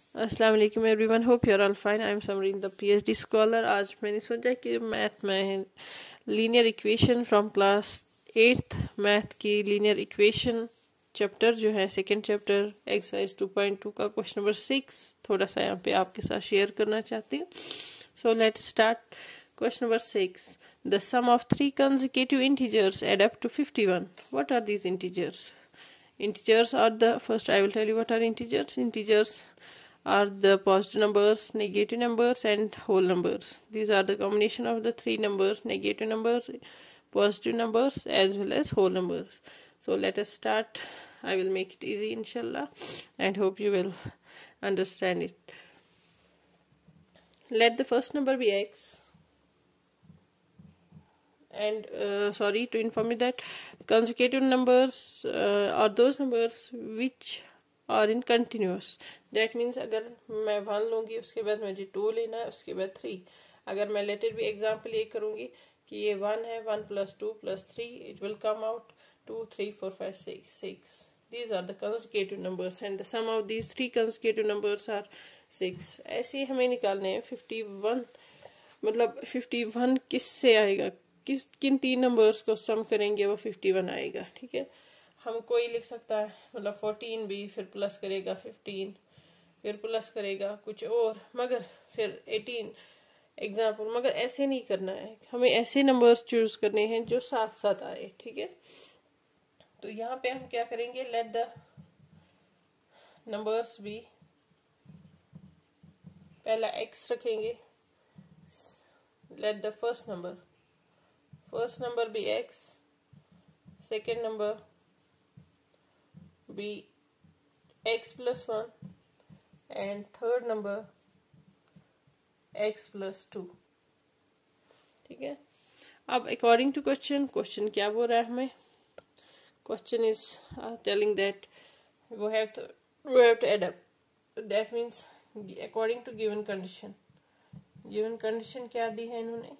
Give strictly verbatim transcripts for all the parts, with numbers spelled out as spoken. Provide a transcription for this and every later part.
अस्सलाम वालेकुम everyone, hope you are all fine. I am Samreen the PhD scholar. आज मैंने सोचा कि मैथ में linear equation from class eighth math की लीनियर इक्वेशन चैप्टर जो है second chapter exercise two point two का क्वेश्चन नंबर सिक्स थोड़ा सा यहाँ पे आपके साथ शेयर करना चाहती हूँ। So let's start question number six. The sum of three consecutive integers add up to fifty one. What are these integers? Integers are the first I will tell you what are integers. Integers are the positive numbers, negative numbers and whole numbers. These are the combination of the three numbers, negative numbers, positive numbers as well as whole numbers. So let us start. I will make it easy inshallah and hope you will understand it. Let the first number be x. And uh, sorry to inform you that consecutive numbers uh, are those numbers which are in continuous. That means अगर मैं one लूँगी उसके बाद मुझे to लेना है, उसके बाद थ्री। अगर मैं लेटर भी एग्जाम्पल ये करूँगी कि ये वन है, one plus two plus three, it will come out two three four five six six. These are the consecutive numbers and the sum of these three consecutive numbers are six. ऐसे हमें निकालने हैं fifty one, मतलब fifty one किससे आएगा, किस किन तीन नंबर्स को सम करेंगे वो फिफ्टी वन आएगा। ठीक है, हम कोई लिख सकता है, मतलब फोर्टीन भी, फिर प्लस करेगा फिफ्टीन, फिर प्लस करेगा कुछ और, मगर फिर एटीन एग्जाम्पल। मगर ऐसे नहीं करना है, हमें ऐसे नंबर्स चूज करने हैं जो साथ साथ आए। ठीक है, तो यहाँ पे हम क्या करेंगे, लेट द नंबर्स बी, पहला एक्स रखेंगे, let the first number first number be x, second number be x plus one and third number x plus two. ठीक है, अब according to question, question क्या बोल रहा है हमें? Question is uh, telling that we have to we have to add up. That means according to given condition. Given condition क्या दी है इन्होंने?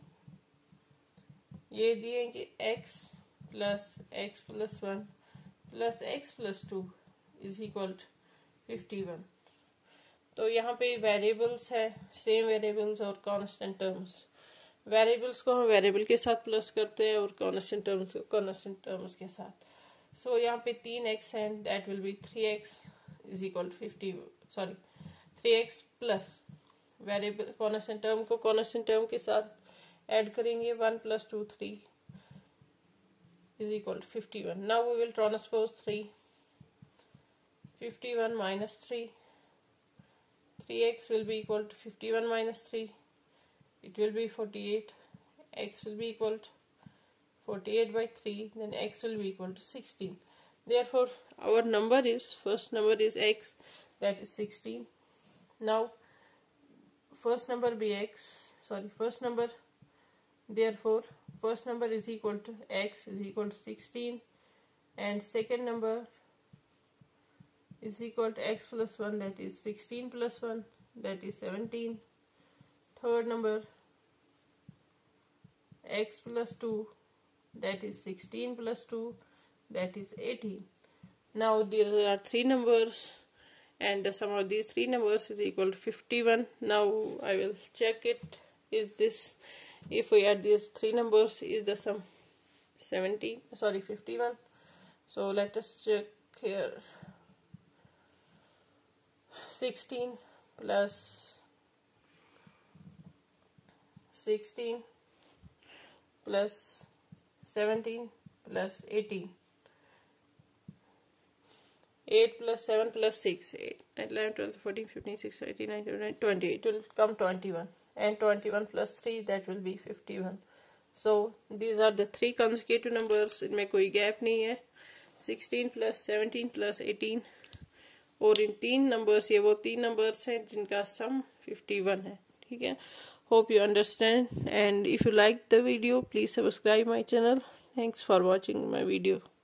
ये दिए कि x plus x plus one plus x plus two is equal fifty one. तो यहाँ पे variables है, सेम वेरिएबल्स और कांस्टेंट टर्म्स। वेरिएबल्स को हम वेरिएबल के साथ प्लस करते हैं और कांस्टेंट टर्म्स को कांस्टेंट टर्म्स के साथ। सो so, यहाँ पे तीन एक्स है, that will be three x is equal fifty, sorry three x plus variable constant term को कांस्टेंट टर्म के साथ ऐड करेंगे, one plus two three is equal fifty one. Now we will transpose three, fifty one minus three, three x will be equal to fifty one minus three, it will be forty-eight, x will be equal to forty-eight by three, then x will be equal to sixteen. Therefore our number is, first number is x, that is sixteen. Now first number be x, sorry first number, therefore first number is equal to x is equal to sixteen and second number is equal to x plus one, that is sixteen plus one, that is seventeen. Third number x plus two, that is sixteen plus two, that is eighteen. Now there are three numbers and the sum of these three numbers is equal to fifty-one. Now I will check it, is this, if we add these three numbers, is the sum seventeen, sorry fifty-one. So let us check here. sixteen plus sixteen plus seventeen plus eighteen, eight plus seven plus six, eight, eleven, twelve, fourteen, fifteen, sixteen, eighteen, nineteen, twenty, it will come twenty-one, and twenty-one plus three, that will be fifty-one. So these are the three consecutive numbers, इनमें कोई gap नहीं है, sixteen plus seventeen plus eighteen, और इन तीन numbers, ये वो तीन numbers हैं जिनका सम fifty-one है। ठीक है, hope you understand, and if you like the video please subscribe my channel. Thanks for watching my video.